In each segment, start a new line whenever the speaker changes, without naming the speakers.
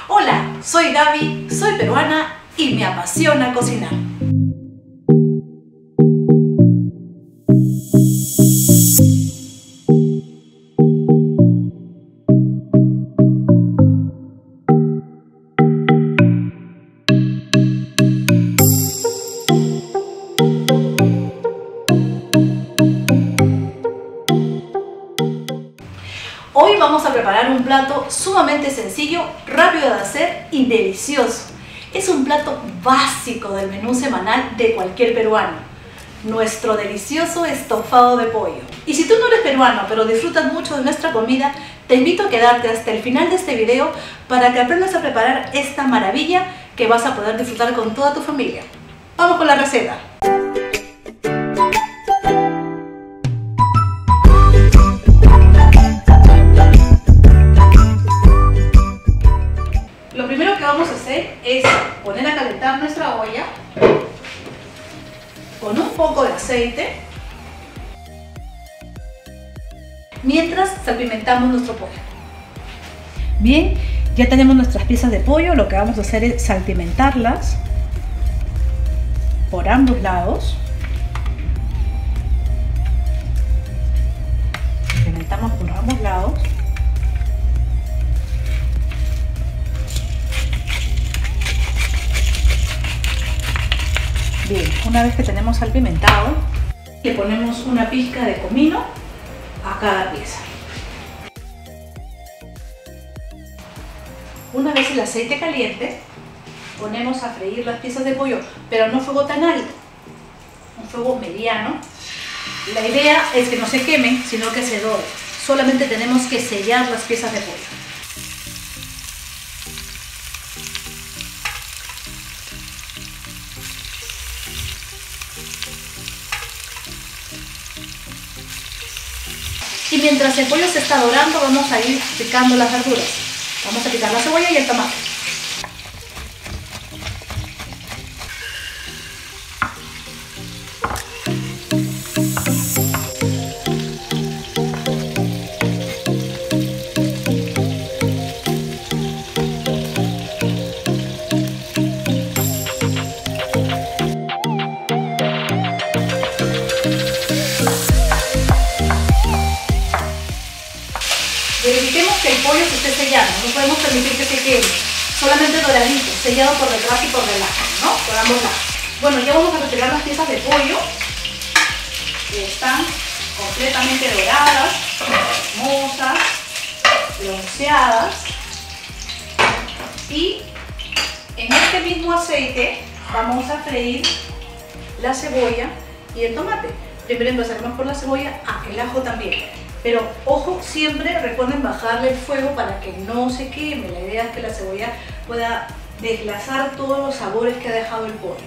Hola, soy Gaby, soy peruana y me apasiona cocinar. Hoy vamos a preparar un plato sumamente sencillo, rápido de hacer y delicioso. Es un plato básico del menú semanal de cualquier peruano. Nuestro delicioso estofado de pollo. Y si tú no eres peruano, pero disfrutas mucho de nuestra comida, te invito a quedarte hasta el final de este video para que aprendas a preparar esta maravilla que vas a poder disfrutar con toda tu familia. ¡Vamos con la receta! Lo primero que vamos a hacer es poner a calentar nuestra olla con un poco de aceite mientras salpimentamos nuestro pollo. Bien, ya tenemos nuestras piezas de pollo. Lo que vamos a hacer es salpimentarlas por ambos lados. Salpimentamos por ambos lados. Bien, una vez que tenemos salpimentado, le ponemos una pizca de comino a cada pieza. Una vez el aceite caliente, ponemos a freír las piezas de pollo, pero no fuego tan alto, un fuego mediano. La idea es que no se quemen, sino que se doren. Solamente tenemos que sellar las piezas de pollo. Y mientras el pollo se está dorando, vamos a ir picando las verduras. Vamos a picar la cebolla y el tomate. Verifiquemos que el pollo se esté sellando, no podemos permitir que se quede, solamente doradito, sellado por detrás y por delante, ¿no? Por ambos lados. Bueno, ya vamos a retirar las piezas de pollo, que están completamente doradas, hermosas, bronceadas. Y en este mismo aceite vamos a freír la cebolla y el tomate. Primero empezaremos por la cebolla, el ajo también. Pero ojo, siempre recuerden bajarle el fuego para que no se queme. La idea es que la cebolla pueda desglazar todos los sabores que ha dejado el pollo.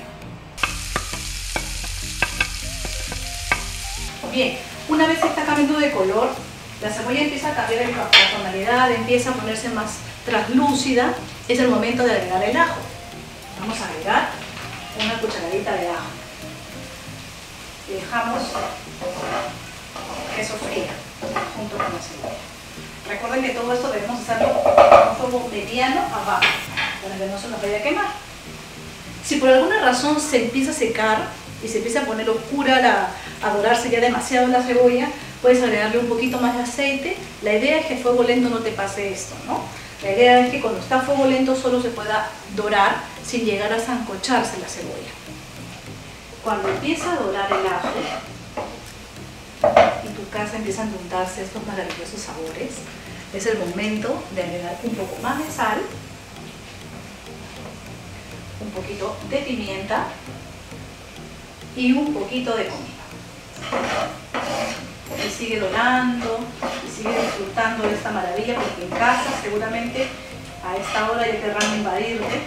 Bien, una vez que está cambiando de color, la cebolla empieza a cambiar la tonalidad, empieza a ponerse más translúcida. Es el momento de agregar el ajo. Vamos a agregar una cucharadita de ajo. Y dejamos que sofría junto con la cebolla. Recuerden que todo esto debemos hacerlo con un fuego mediano abajo, para que no se nos vaya a quemar. Si por alguna razón se empieza a secar y se empieza a poner oscura, a dorarse ya demasiado la cebolla, puedes agregarle un poquito más de aceite. La idea es que a fuego lento no te pase esto, ¿no? La idea es que cuando está a fuego lento solo se pueda dorar sin llegar a sancocharse la cebolla. Cuando empieza a dorar el ajo y tu casa empiezan a untarse estos maravillosos sabores, es el momento de agregar un poco más de sal, un poquito de pimienta y un poquito de comino. Y sigue dorando y sigue disfrutando de esta maravilla, porque en casa seguramente a esta hora ya querrán invadirte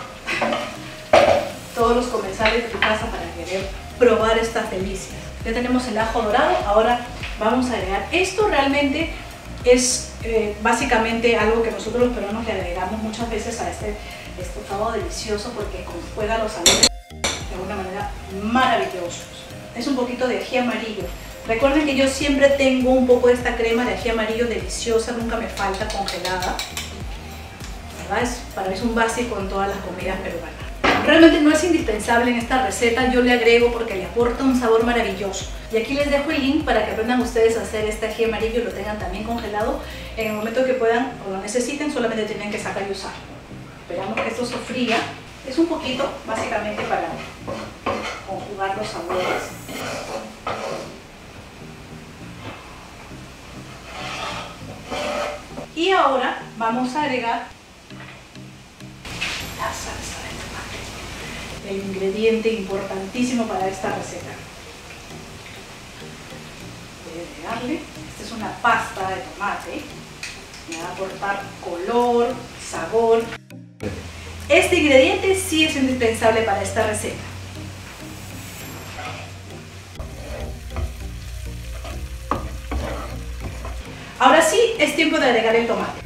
todos los comensales de tu casa para querer probar estas delicias. Ya tenemos el ajo dorado, ahora vamos a agregar. Esto realmente es básicamente algo que nosotros los peruanos le agregamos muchas veces a este estofado delicioso, porque conjuga los sabores de una manera maravillosos. Es un poquito de ají amarillo. Recuerden que yo siempre tengo un poco de esta crema de ají amarillo deliciosa, nunca me falta, congelada. ¿verdad? Para mí es un básico en todas las comidas peruanas. Realmente no es indispensable en esta receta, yo le agrego porque le aporta un sabor maravilloso. Y aquí les dejo el link para que aprendan ustedes a hacer este ají amarillo y lo tengan también congelado. En el momento que puedan o lo necesiten, solamente tienen que sacar y usar. Esperamos que esto sofría. Es un poquito, básicamente, para conjugar los sabores. Y ahora vamos a agregar la salsa de tomate, el ingrediente importantísimo para esta receta. Voy a agregarle, esta es una pasta de tomate, me va a aportar color, sabor. Este ingrediente sí es indispensable para esta receta. Ahora sí, es tiempo de agregar el tomate.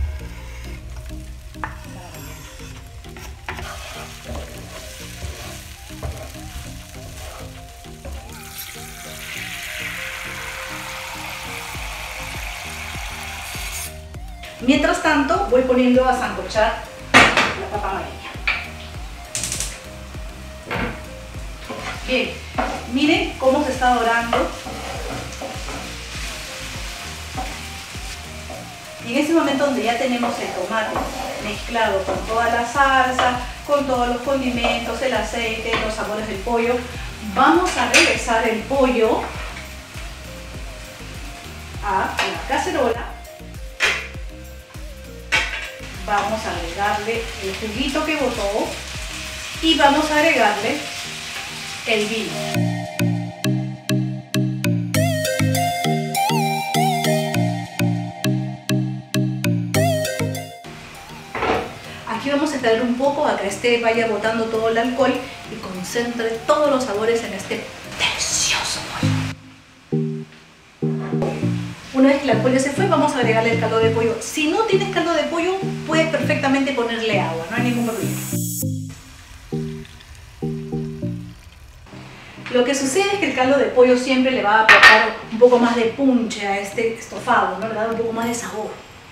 Mientras tanto, voy poniendo a sancochar la papa amarilla. Bien, miren cómo se está dorando. Y en ese momento donde ya tenemos el tomate mezclado con toda la salsa, con todos los condimentos, el aceite, los sabores del pollo, vamos a regresar el pollo a la cacerola. Vamos a agregarle el juguito que botó y vamos a agregarle el vino. Aquí vamos a esperar un poco a que este vaya botando todo el alcohol y concentre todos los sabores en este delicioso pollo. Una vez que el alcohol ya se fue, vamos a agregarle el caldo de pollo. Si no tienes caldo de pollo, puedes perfectamente ponerle agua, no hay ningún problema. Lo que sucede es que el caldo de pollo siempre le va a aportar un poco más de punche a este estofado, ¿no? Le da un poco más de sabor.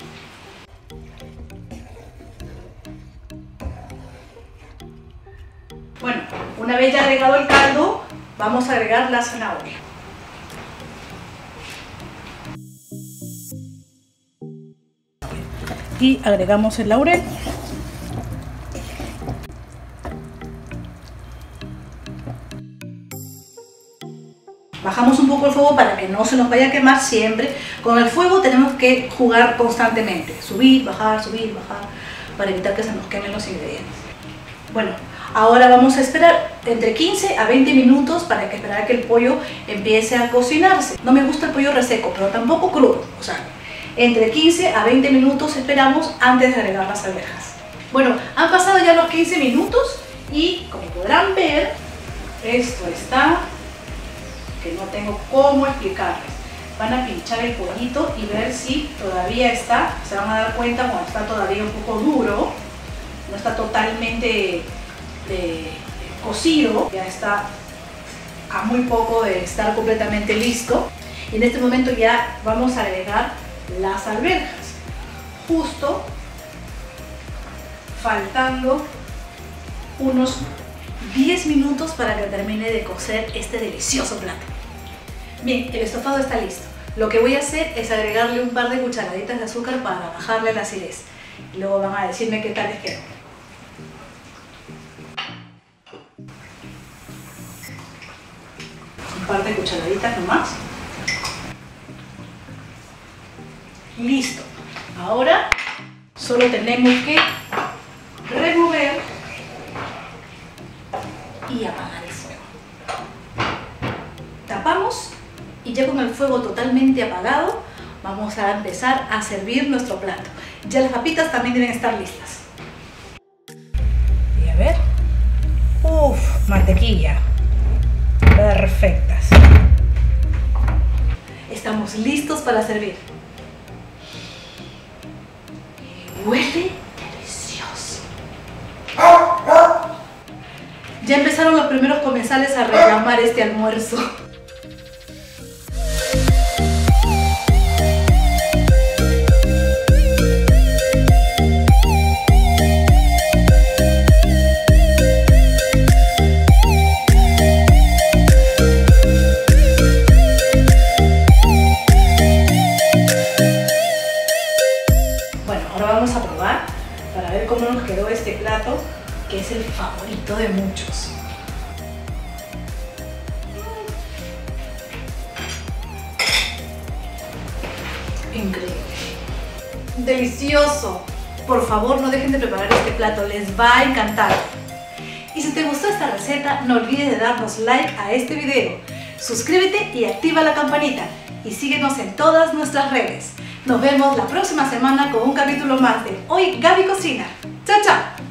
Bueno, una vez ya agregado el caldo, vamos a agregar la zanahoria. Y agregamos el laurel. Bajamos un poco el fuego para que no se nos vaya a quemar siempre. Con el fuego tenemos que jugar constantemente. Subir, bajar, para evitar que se nos quemen los ingredientes. Bueno, ahora vamos a esperar entre 15 a 20 minutos para esperar que el pollo empiece a cocinarse. No me gusta el pollo reseco, pero tampoco crudo. O sea, entre 15 a 20 minutos esperamos antes de agregar las alberjas. Bueno, han pasado ya los 15 minutos y como podrán ver, esto está que no tengo cómo explicarles. Van a pinchar el pollito y ver si todavía está, se van a dar cuenta cuando está todavía un poco duro, no está totalmente cocido, ya está a muy poco de estar completamente listo. Y en este momento ya vamos a agregar las alberjas, justo faltando unos 10 minutos para que termine de cocer este delicioso plato. Bien, el estofado está listo. Lo que voy a hacer es agregarle un par de cucharaditas de azúcar para bajarle la acidez. Y luego van a decirme qué tal les quedó. Un par de cucharaditas nomás. Listo. Ahora solo tenemos que remover y apagar el fuego. Tapamos y ya con el fuego totalmente apagado vamos a empezar a servir nuestro plato. Ya las papitas también deben estar listas. Y a ver. Uff, mantequilla. Perfectas. Estamos listos para servir. Huele delicioso. Ya empezaron los primeros comensales a reclamar este almuerzo. Ahora vamos a probar para ver cómo nos quedó este plato, que es el favorito de muchos. Increíble. Delicioso. Por favor, no dejen de preparar este plato, les va a encantar. Y si te gustó esta receta, no olvides de darnos like a este video. Suscríbete y activa la campanita. Y síguenos en todas nuestras redes. Nos vemos la próxima semana con un capítulo más de Hoy Gaby Cocina. ¡Chao, chao!